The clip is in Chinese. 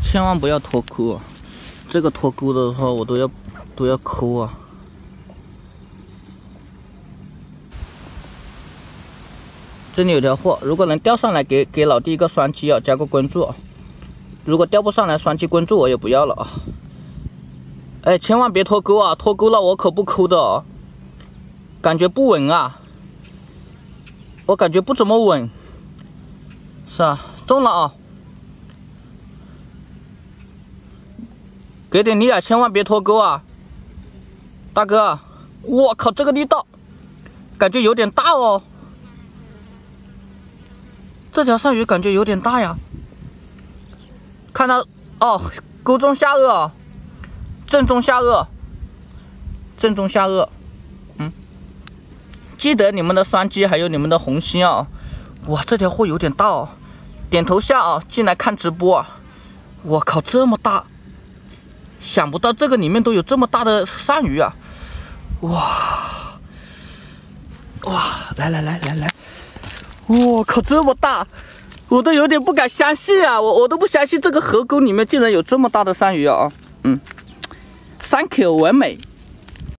千万不要脱钩啊！这个脱钩的话，我都要抠啊。这里有条货，如果能钓上来，给老弟一个双击啊，加个关注啊。如果钓不上来，双击关注我也不要了啊。哎，千万别脱钩啊！脱钩了我可不抠的哦。感觉不稳啊，我感觉不怎么稳。是啊，中了啊！给点力啊，千万别脱钩啊！大哥，我靠，这个力道感觉有点大哦。这条鳝鱼感觉有点大呀。看到哦，钩中下颚啊，正中下颚，正中下颚。记得你们的双击还有你们的红心啊！哇，这条货有点大哦。点头下啊，进来看直播啊！我靠，这么大！想不到这个里面都有这么大的鳝鱼啊！哇，来！我靠，这么大！我都有点不敢相信啊！我都不相信这个河沟里面竟然有这么大的鳝鱼啊！Thank you， 完美。